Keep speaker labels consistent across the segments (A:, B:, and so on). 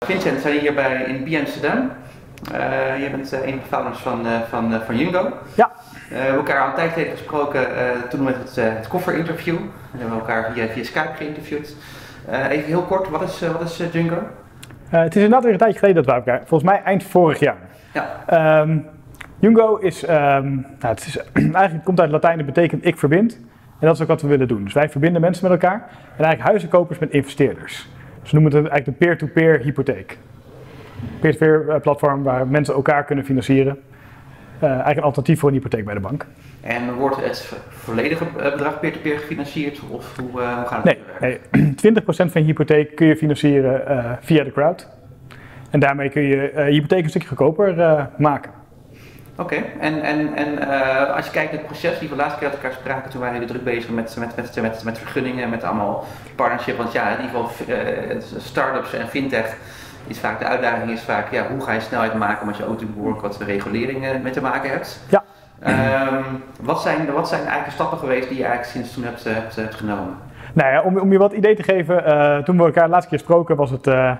A: Vincent, we zijn hier in BI Amsterdam. Je bent een van de founders van Jungo.
B: Ja.
A: We hebben elkaar al een tijd geleden gesproken toen met het kofferinterview. We hebben elkaar via Skype geïnterviewd. Even heel kort, wat is Jungo?
B: Het is inderdaad weer een tijdje geleden dat we elkaar, volgens mij eind vorig jaar.
A: Ja.
B: Jungo is, eigenlijk komt uit Latijn, dat betekent ik verbind. En dat is ook wat we willen doen. Dus wij verbinden mensen met elkaar en eigenlijk huizenkopers met investeerders. Dus we noemen het eigenlijk de peer-to-peer hypotheek. Peer-to-peer platform waar mensen elkaar kunnen financieren. Eigenlijk een alternatief voor een hypotheek bij de bank.
A: En wordt het volledige bedrag peer-to-peer gefinancierd of hoe gaat het?
B: Nee, 20% van je hypotheek kun je financieren via de crowd. En daarmee kun je je hypotheek een stukje goedkoper maken.
A: Oké, en als je kijkt naar het proces, die we laatste keer met elkaar spraken, toen waren we druk bezig met vergunningen, met allemaal partnership. Want ja, in ieder geval start-ups en fintech is vaak de uitdaging hoe ga je snelheid maken omdat je ook natuurlijk behoorlijk wat reguleringen mee te maken hebt.
B: Ja.
A: Wat zijn eigenlijk de stappen geweest die je eigenlijk sinds toen hebt genomen?
B: Nou ja, om je wat idee te geven, toen we elkaar de laatste keer spraken was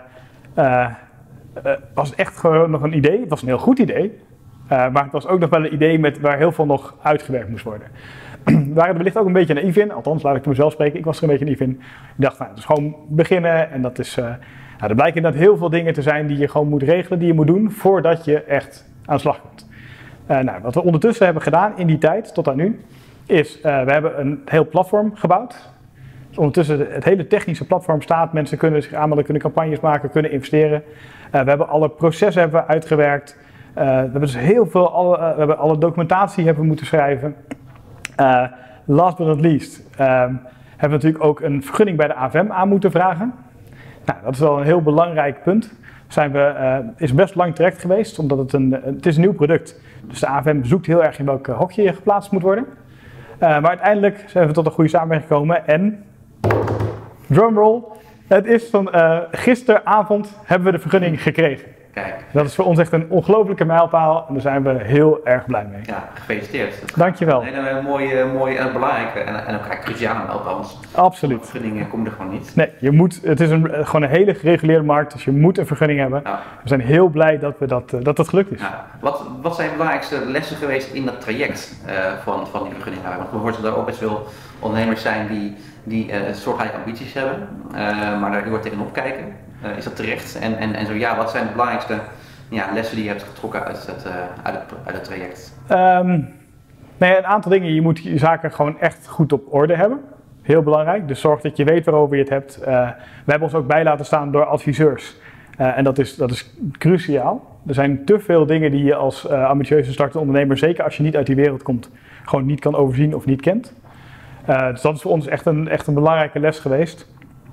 B: het echt gewoon nog een idee. Het was een heel goed idee. Maar het was ook nog wel een idee waar heel veel nog uitgewerkt moest worden. We waren er wellicht ook een beetje naïef in, althans laat ik het mezelf spreken, ik was er een beetje naïef in. Ik dacht, het is gewoon beginnen en dat is, er blijken inderdaad heel veel dingen te zijn die je gewoon moet regelen, die je moet doen voordat je echt aan de slag komt. Wat we ondertussen hebben gedaan in die tijd, tot aan nu, is we hebben een heel platform gebouwd. Dus ondertussen het hele technische platform staat, mensen kunnen zich aanmelden, kunnen campagnes maken, kunnen investeren. We hebben alle processen uitgewerkt. We hebben dus heel veel, we hebben alle documentatie hebben we moeten schrijven. Last but not least hebben we natuurlijk ook een vergunning bij de AFM aan moeten vragen. Nou, dat is wel een heel belangrijk punt. Is best lang traject geweest, omdat het is een nieuw product. Dus de AFM zoekt heel erg in welk hokje je geplaatst moet worden. Maar uiteindelijk zijn we tot een goede samenwerking gekomen en drumroll, het is van gisteravond hebben we de vergunning gekregen.
A: Kijk.
B: Dat is voor ons echt een ongelofelijke mijlpaal en daar zijn we heel erg blij mee.
A: Ja, gefeliciteerd.
B: Dankjewel.
A: Een hele mooie en belangrijke en ook eigenlijk cruciale mijlpaal.
B: Absoluut.
A: Vergunningen komen er gewoon niet.
B: Nee, het is gewoon een hele gereguleerde markt, dus je moet een vergunning hebben. Ja. We zijn heel blij dat het gelukt is.
A: Ja. Wat zijn de belangrijkste lessen geweest in dat traject van die vergunning? Want we horen dat er ook best veel ondernemers zijn die soortgelijke ambities hebben, maar daar heel erg tegenop kijken. Is dat terecht? En zo ja, wat zijn de belangrijkste lessen die je hebt getrokken uit het traject?
B: Een aantal dingen. Je moet je zaken gewoon echt goed op orde hebben. Heel belangrijk. Dus zorg dat je weet waarover je het hebt. We hebben ons ook bij laten staan door adviseurs. En dat is cruciaal. Er zijn te veel dingen die je als ambitieuze startende ondernemer, zeker als je niet uit die wereld komt, gewoon niet kan overzien of niet kent. Dus dat is voor ons echt een belangrijke les geweest.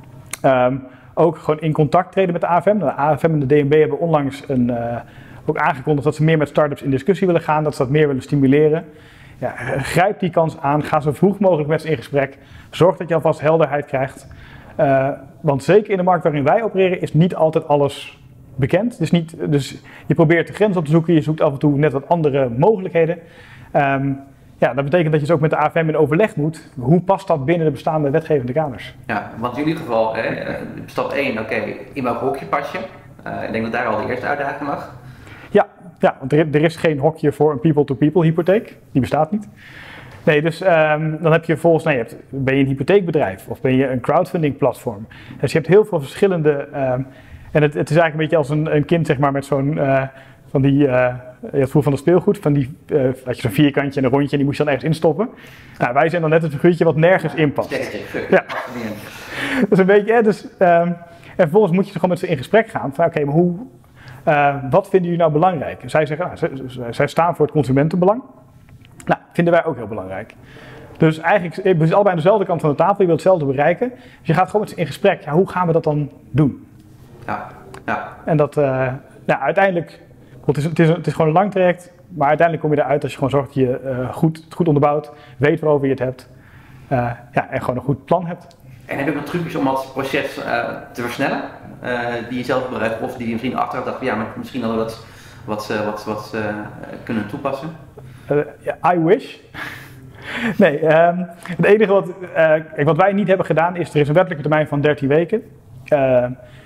B: Ook gewoon in contact treden met de AFM. De AFM en de DNB hebben onlangs ook aangekondigd dat ze meer met start-ups in discussie willen gaan, dat ze dat meer willen stimuleren. Ja, grijp die kans aan, ga zo vroeg mogelijk met ze in gesprek. Zorg dat je alvast helderheid krijgt. Want zeker in de markt waarin wij opereren is niet altijd alles bekend. Dus je probeert de grens op te zoeken, je zoekt af en toe net wat andere mogelijkheden. Dat betekent dat je dus ook met de AFM in overleg moet. Hoe past dat binnen de bestaande wetgevende kaders?
A: Ja, want in jullie geval, stap 1, in welk hokje pas je? Ik denk dat daar al de eerste uitdaging lag.
B: Ja, want er is geen hokje voor een people-to-people hypotheek. Die bestaat niet. Nee, dus dan heb je vervolgens, ben je een hypotheekbedrijf of ben je een crowdfunding platform. Dus je hebt heel veel verschillende, en het is eigenlijk een beetje als een kind zeg maar met zo'n, van die, je had vroeger van dat speelgoed, van die, had je zo'n vierkantje en een rondje en die moest je dan ergens instoppen. Nou, wij zijn dan net het figuurtje wat nergens in past. Ja, dat is een beetje, en vervolgens moet je er gewoon met ze in gesprek gaan van maar hoe, wat vinden jullie nou belangrijk? Zij zeggen, zij staan voor het consumentenbelang. Nou, vinden wij ook heel belangrijk. Dus eigenlijk, we zitten allebei aan dezelfde kant van de tafel, je wilt hetzelfde bereiken. Dus je gaat gewoon met ze in gesprek, hoe gaan we dat dan doen?
A: Ja.
B: En dat, uiteindelijk, het is gewoon een lang traject, maar uiteindelijk kom je eruit als je gewoon zorgt dat je het goed onderbouwt, weet waarover je het hebt, en gewoon een goed plan hebt.
A: En heb je nog trucjes om dat proces te versnellen? Die je zelf gebruikt of die je misschien achteraf dacht, maar misschien hadden we wat kunnen toepassen?
B: I wish. Nee, het enige wat wij niet hebben gedaan is, er is een wettelijke termijn van 13 weken.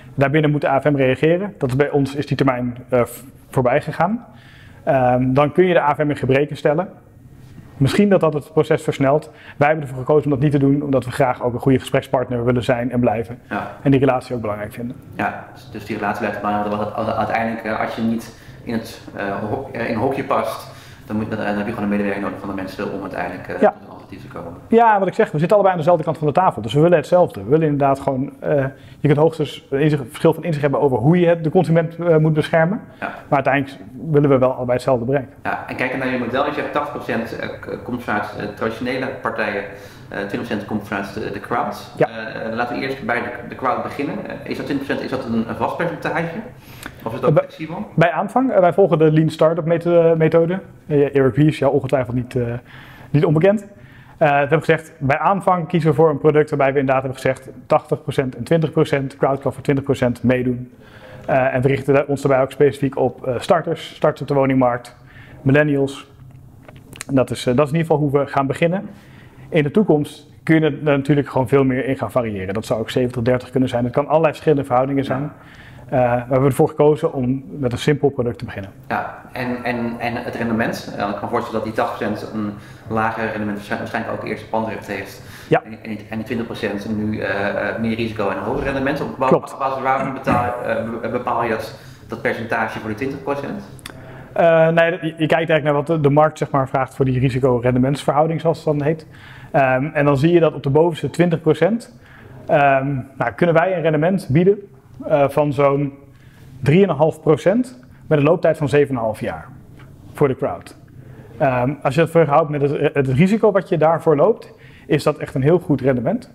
B: Daarbinnen moet de AFM reageren. Dat is bij ons is die termijn voorbij gegaan. Dan kun je de AFM in gebreken stellen. Misschien dat het proces versnelt. Wij hebben ervoor gekozen om dat niet te doen, omdat we graag ook een goede gesprekspartner willen zijn en blijven. Ja. En die relatie ook belangrijk vinden.
A: Ja, dus die relatie blijft belangrijk. Want uiteindelijk, als je niet in een hokje past, dan heb je gewoon een medewerking nodig van de mensen om uiteindelijk tot een alternatief te komen. Ja,
B: wat ik zeg, we zitten allebei aan dezelfde kant van de tafel. Dus we willen hetzelfde. We willen inderdaad gewoon, je kunt hoogstens een verschil van inzicht hebben over hoe je de consument moet beschermen. Ja. Maar uiteindelijk willen we wel allebei hetzelfde bereiken.
A: Ja, en kijken naar je model, je hebt 80% komt vanuit traditionele partijen, 20% komt vanuit de crowd. Ja. Laten we eerst bij de crowd beginnen. Is dat 20%, is dat een vast percentage? Of is dat flexibel?
B: Bij aanvang, wij volgen de Lean Startup methode. Eric Ries, ja, ongetwijfeld niet onbekend. Dat hebben we gezegd, bij aanvang kiezen we voor een product waarbij we inderdaad hebben gezegd 80% en 20%, crowdcloud voor 20% meedoen. En we richten ons daarbij ook specifiek op starters op de woningmarkt, millennials. En dat is in ieder geval hoe we gaan beginnen. In de toekomst kun je er natuurlijk gewoon veel meer in gaan variëren. Dat zou ook 70-30 kunnen zijn. Het kan allerlei verschillende verhoudingen zijn. We hebben ervoor gekozen om met een simpel product te beginnen.
A: Ja, en het rendement. Ik kan voorstellen dat die 80% een lager rendement waarschijnlijk ook eerst pandrecht heeft. Ja. En die 20% nu meer risico en een hoger rendement. Op basis waarom bepaal je dat percentage voor die 20%?
B: Nee, je kijkt eigenlijk naar wat de markt zeg maar, vraagt voor die risico-rendementsverhouding, zoals het dan heet. En dan zie je dat op de bovenste 20% kunnen wij een rendement bieden van zo'n 3,5% met een looptijd van 7,5 jaar voor de crowd. Als je dat verhoudt met het risico wat je daarvoor loopt, is dat echt een heel goed rendement.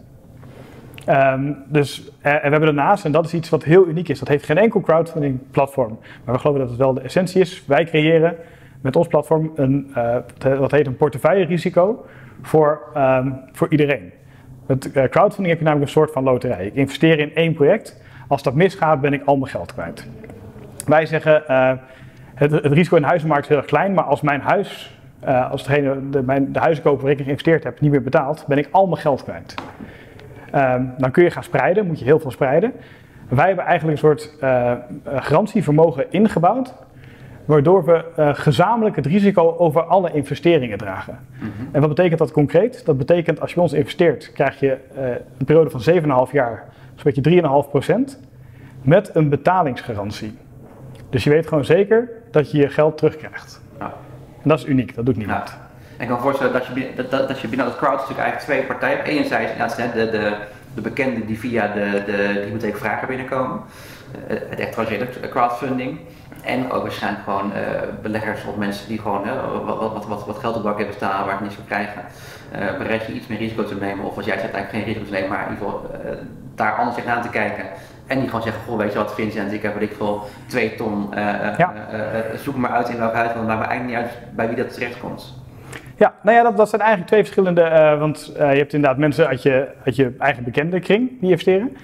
B: En we hebben daarnaast, en dat is iets wat heel uniek is, dat heeft geen enkel crowdfunding platform, maar we geloven dat het wel de essentie is. Wij creëren met ons platform wat heet een portefeuille-risico voor iedereen. Met crowdfunding heb je namelijk een soort van loterij. Ik investeer in één project. Als dat misgaat, ben ik al mijn geld kwijt. Wij zeggen, het risico in de huizenmarkt is heel erg klein, maar als mijn huis, als de huizenkoper waar ik in geïnvesteerd heb, niet meer betaalt, ben ik al mijn geld kwijt. Dan kun je gaan spreiden, moet je heel veel spreiden. Wij hebben eigenlijk een soort garantievermogen ingebouwd, waardoor we gezamenlijk het risico over alle investeringen dragen. Mm-hmm. En wat betekent dat concreet? Dat betekent als je bij ons investeert, krijg je een periode van 7,5 jaar, zo'n beetje 3,5%, met een betalingsgarantie. Dus je weet gewoon zeker dat je je geld terugkrijgt. Ja. En dat is uniek, dat doet niemand. Ja.
A: En ik kan me voorstellen dat je binnen het crowd natuurlijk eigenlijk twee partijen hebt. Enerzijds de bekende die via de hypotheekvrager binnenkomen, het echt traditionele crowdfunding. En ook waarschijnlijk gewoon beleggers of mensen die gewoon wat geld op de bank hebben staan waar het niet voor krijgen. Bereid je iets meer risico te nemen, of als jij zegt eigenlijk geen risico te nemen, maar in ieder geval daar anders tegenaan te kijken. En die gewoon zeggen, goh, weet je wat Vincent, ik heb 2 ton, zoek maar uit in welk huis, want dan maakt me eigenlijk niet uit bij wie dat terecht komt.
B: Ja, nou ja, dat zijn eigenlijk twee verschillende, want je hebt inderdaad mensen uit je eigen bekende kring die investeren.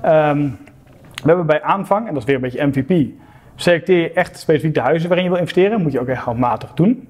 B: We hebben bij aanvang, en dat is weer een beetje MVP, selecteer je echt specifiek de huizen waarin je wil investeren, moet je ook echt handmatig doen.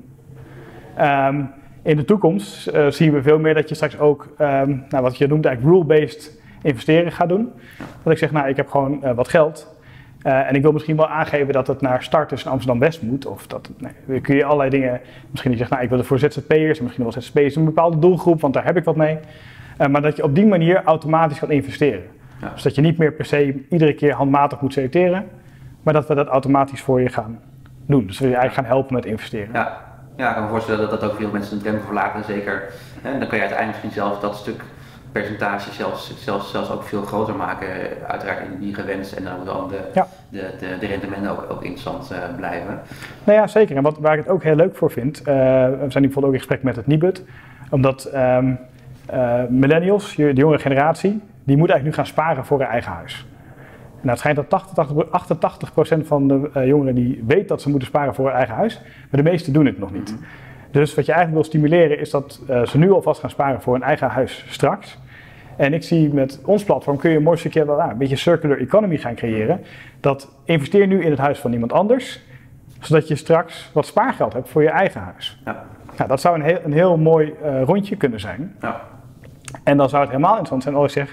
B: In de toekomst zien we veel meer dat je straks ook, wat je noemt eigenlijk rule-based investeren gaat doen. Dat ik zeg, nou ik heb gewoon wat geld en ik wil misschien wel aangeven dat het naar starters in Amsterdam-West moet. Of dat, dan kun je allerlei dingen, misschien dat je zegt, nou ik wil het voor ZZP'ers en misschien wel ZZP'ers een bepaalde doelgroep, want daar heb ik wat mee. Maar dat je op die manier automatisch kan investeren. Ja. Dus dat je niet meer per se iedere keer handmatig moet selecteren, maar dat we dat automatisch voor je gaan doen. Dus we je eigenlijk gaan helpen met investeren.
A: Ja, ik kan me voorstellen dat ook veel mensen een drempel verlagen, zeker. En dan kan je uiteindelijk misschien zelf dat stuk percentage zelfs ook veel groter maken, uiteraard niet gewenst, en dan moet dan de rendementen ook interessant blijven.
B: Nou ja, zeker. En waar ik het ook heel leuk voor vind, we zijn bijvoorbeeld ook in gesprek met het Nibud, omdat millennials, de jongere generatie, die moet eigenlijk nu gaan sparen voor hun eigen huis. Nou, het schijnt dat 88% van de jongeren die weet dat ze moeten sparen voor hun eigen huis, maar de meesten doen het nog niet. Mm-hmm. Dus wat je eigenlijk wil stimuleren is dat ze nu alvast gaan sparen voor hun eigen huis straks. En ik zie met ons platform kun je een mooi stukje een beetje circular economy gaan creëren. Dat investeer nu in het huis van iemand anders, zodat je straks wat spaargeld hebt voor je eigen huis. Ja. Nou, dat zou een heel mooi rondje kunnen zijn. Ja. En dan zou het helemaal interessant zijn als ik zeg,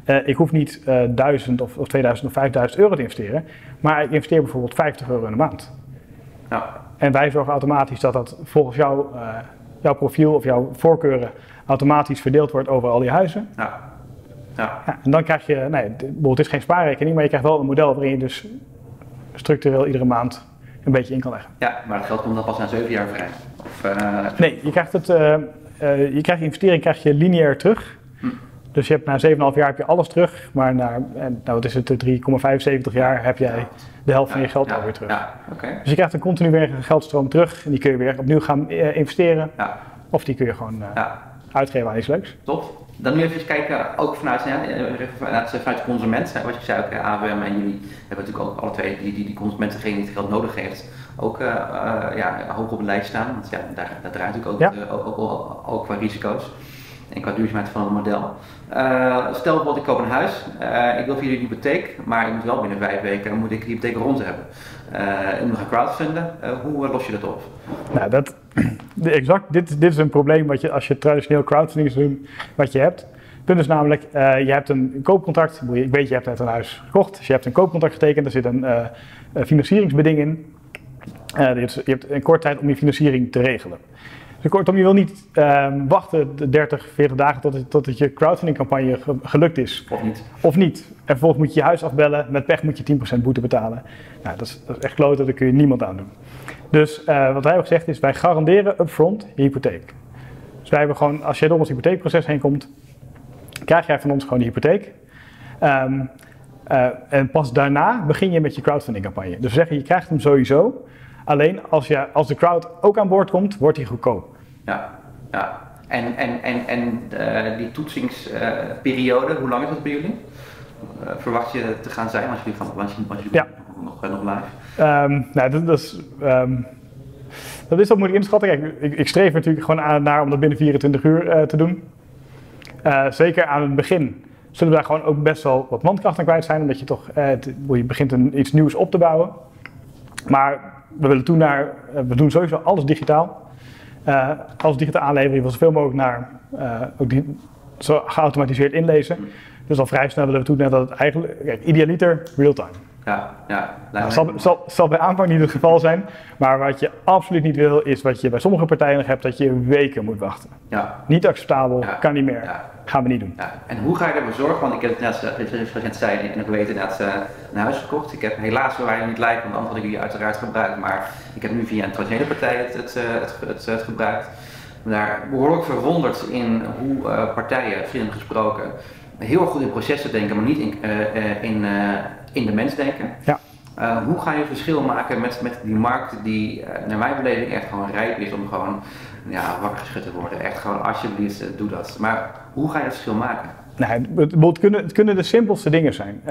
B: Ik hoef niet 1000 of 2000 of 5000 euro te investeren, maar ik investeer bijvoorbeeld 50 euro in de maand.
A: Ja.
B: En wij zorgen automatisch dat volgens jouw profiel of jouw voorkeuren automatisch verdeeld wordt over al die huizen.
A: Ja. Ja.
B: Ja, en dan krijg je, bijvoorbeeld het is geen spaarrekening, maar je krijgt wel een model waarin je dus structureel iedere maand een beetje in kan leggen.
A: Ja, maar het geld komt dan pas na 7 jaar vrij.
B: Nee, je krijgt je investering krijg je lineair terug. Dus je hebt na 7,5 jaar heb je alles terug, maar wat is het, 3,75 jaar heb jij de helft van je geld alweer terug.
A: Ja, okay.
B: Dus je krijgt een continuerige geldstroom terug en die kun je weer opnieuw gaan investeren.
A: Ja.
B: Of die kun je gewoon uitgeven aan iets leuks.
A: Tof. Dan nu even kijken, ook vanuit de consument. Wat je zei ook, AWM en jullie hebben natuurlijk ook alle twee die consument, degene die het geld nodig heeft, ook hoog op het lijst staan. Want daar draait natuurlijk ook qua risico's en qua duurzaamheid van het model. Stel bijvoorbeeld ik koop een huis, ik wil via jullie hypotheek, maar ik moet wel binnen 5 weken moet ik de hypotheek rond hebben. Ik moet gaan crowdfunden. Hoe los je dat op?
B: Nou, dit is een probleem als je traditioneel crowdfunding doet, wat je hebt. Het punt is namelijk, je hebt een koopcontract, ik weet je hebt net een huis gekocht, dus je hebt een koopcontract getekend, er zit een financieringsbeding in. Je hebt een korte tijd om je financiering te regelen. Dus kortom, je wil niet wachten 30, 40 dagen tot je crowdfunding-campagne gelukt is. Of niet. En vervolgens moet je je huis afbellen, met pech moet je 10% boete betalen. Nou, dat is echt kloten, daar kun je niemand aan doen. Dus wat wij hebben gezegd is, wij garanderen upfront je hypotheek. Dus wij hebben gewoon, als jij door ons hypotheekproces heen komt, krijg jij van ons gewoon de hypotheek. En pas daarna begin je met je crowdfunding-campagne. Dus we zeggen, je krijgt hem sowieso. Alleen als de crowd ook aan boord komt, wordt hij goedkoop.
A: Ja. En die toetsingsperiode, hoe lang is dat bij jullie? Verwacht je te gaan zijn als jullie nog live?
B: Dat is wat moeilijk inschatten. Kijk, ik streef natuurlijk gewoon naar om dat binnen 24 uur te doen. Zeker aan het begin zullen we daar gewoon ook best wel wat mankracht aan kwijt zijn, omdat je toch je begint iets nieuws op te bouwen. Maar we doen sowieso alles digitaal. Alles digitaal aanleveren, je wil zoveel mogelijk naar zo geautomatiseerd inlezen. Dus al vrij snel willen we toe dat het eigenlijk, kijk, idealiter real-time. Zal bij aanvang niet het geval zijn, maar wat je absoluut niet wil is wat je bij sommige partijen nog hebt, dat je weken moet wachten. Ja. Niet acceptabel, kan niet meer, gaan we niet doen.
A: Ja. En hoe ga je ervoor zorgen, want ik heb het net zei en ik weet inderdaad een huis gekocht. Ik heb helaas waar niet lijkt, want andere dingen die uiteraard gebruikt, maar ik heb nu via een traditionele partij het gebruikt. Daar behoorlijk verwonderd in hoe partijen, vrienden gesproken, heel erg goed in processen denken, maar niet in de mens denken. Ja. Hoe ga je verschil maken met die markt die naar mijn beleving echt gewoon rijp is om gewoon wakker geschud te worden. Echt gewoon alsjeblieft doe dat. Maar hoe ga je dat verschil maken?
B: Het kunnen de simpelste dingen zijn.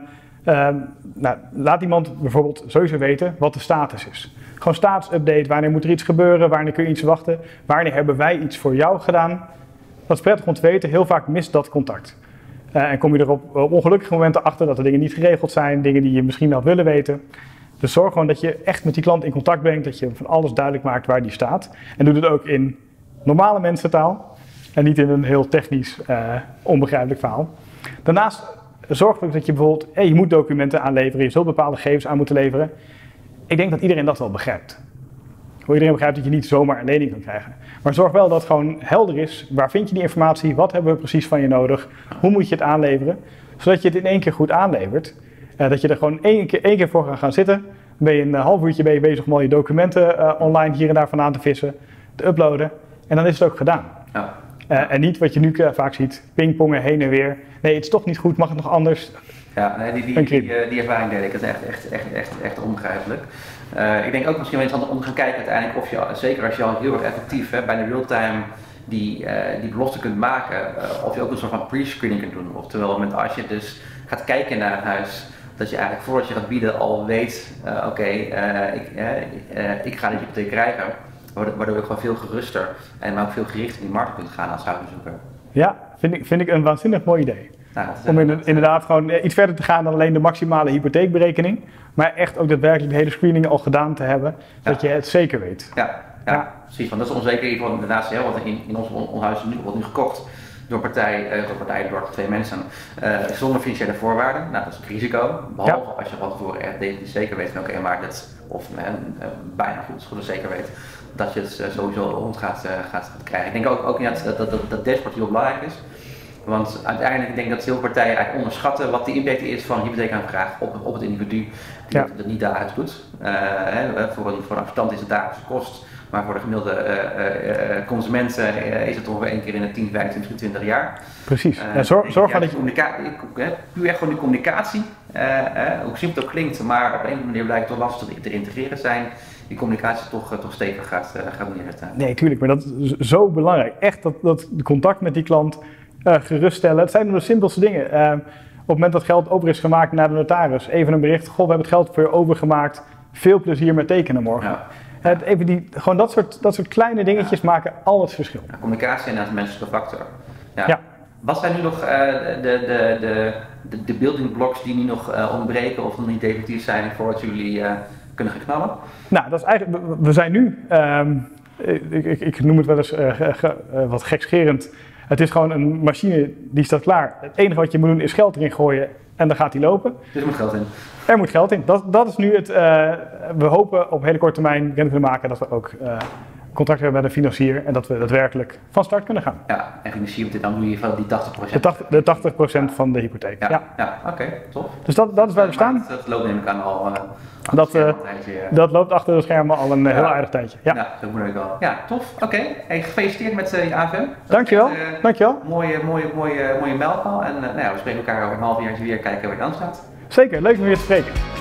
B: Laat iemand bijvoorbeeld sowieso weten wat de status is. Gewoon status-update, wanneer moet er iets gebeuren, wanneer kun je iets wachten, wanneer hebben wij iets voor jou gedaan. Dat is prettig om te weten, heel vaak mist dat contact. En kom je er op ongelukkige momenten achter dat er dingen niet geregeld zijn, dingen die je misschien wel willen weten. Dus zorg gewoon dat je echt met die klant in contact bent, dat je van alles duidelijk maakt waar die staat. En doe het ook in normale mensentaal en niet in een heel technisch, onbegrijpelijk verhaal. Daarnaast zorg ook dat je bijvoorbeeld, je moet documenten aanleveren, je zult bepaalde gegevens aan moeten leveren. Ik denk dat iedereen dat wel begrijpt. Iedereen begrijpt dat je niet zomaar een lening kan krijgen. Maar zorg wel dat het gewoon helder is, waar vind je die informatie, wat hebben we precies van je nodig, hoe moet je het aanleveren, zodat je het in één keer goed aanlevert. Dat je er gewoon één keer voor gaan zitten, dan ben je een half uurtje bezig om al je documenten online hier en daar vandaan te vissen, te uploaden en dan is het ook gedaan. Ja. En niet wat je nu vaak ziet, pingpongen heen en weer. Nee, het is toch niet goed, mag het nog anders?
A: Ja, die ervaring deed ik, dat is echt onbegrijpelijk. Ik denk ook misschien wel interessant om te gaan kijken uiteindelijk of je, zeker als je al heel erg effectief bij de real-time die belofte kunt maken, of je ook een soort van pre-screening kunt doen. Oftewel, als je dus gaat kijken naar een huis, dat je eigenlijk voordat je gaat bieden al weet, ik ga dit hypotheek krijgen, waardoor je gewoon veel geruster en ook veel gerichter in die markt kunt gaan als huisbezoeker.
B: Ja, vind ik een waanzinnig mooi idee. Om inderdaad gewoon iets verder te gaan dan alleen de maximale hypotheekberekening, maar echt ook daadwerkelijk de hele screening al gedaan te hebben, dat je het zeker weet.
A: Ja, precies, want dat is onzeker daarnaast, want in ons huis wordt nu gekocht. door door twee mensen, zonder financiële voorwaarden. Nou, dat is een risico. Behalve als je van tevoren echt definitief zeker weet van oké, maar dat, of bijna goed zeker weet dat je het sowieso rond gaat krijgen. Ik denk ook inderdaad dat dashboard heel belangrijk is. Want uiteindelijk denk ik dat veel partijen eigenlijk onderschatten wat de impact is van hypotheekaanvraag op het individu die het niet dagelijks doet. Voor een acceptant is het dagelijkse kost, maar voor de gemiddelde consument is het ongeveer 1 keer in de 10, 25, 20 jaar.
B: Precies. Zorg dat je...
A: Puur echt gewoon die communicatie, hoe simpel het ook klinkt, maar op een of andere manier blijkt het toch lastig te integreren zijn. Die communicatie toch stevig gaat neerzetten.
B: Nee, tuurlijk, maar dat is zo belangrijk. Echt dat contact met die klant geruststellen. Het zijn de simpelste dingen. Op het moment dat geld over is gemaakt naar de notaris, even een bericht, goh, we hebben het geld voor je overgemaakt, veel plezier met tekenen morgen. Ja. Gewoon dat soort kleine dingetjes maken al het verschil.
A: Ja, communicatie en een menselijke factor.
B: Ja.
A: Wat zijn nu nog de building blocks die nu nog ontbreken of nog niet definitief zijn voordat jullie kunnen gaan knallen?
B: Nou, dat is eigenlijk, we zijn nu, ik noem het wel eens wat gekscherend. Het is gewoon een machine die staat klaar. Het enige wat je moet doen is geld erin gooien en dan gaat die lopen.
A: Dus er moet geld in.
B: Er moet geld in. Dat is nu het. We hopen op hele korte termijn bekend kunnen maken dat we ook contact hebben met een financier en dat we daadwerkelijk van start kunnen gaan.
A: Ja, en financier betekent dan nu van die 80%.
B: De 80% van de hypotheek.
A: Ja, oké, tof.
B: Dus dat is waar we staan.
A: Dat loopt neem ik aan al.
B: Dat loopt achter de schermen al een heel aardig tijdje. Ja,
A: dat moet ik wel. Ja, tof. Oké. Hey, gefeliciteerd met je AFM.
B: Dankjewel. Dankjewel.
A: Mooie mijlpaal. En we spreken elkaar over een half jaar weer kijken waar je aan staat.
B: Zeker, leuk om je te spreken.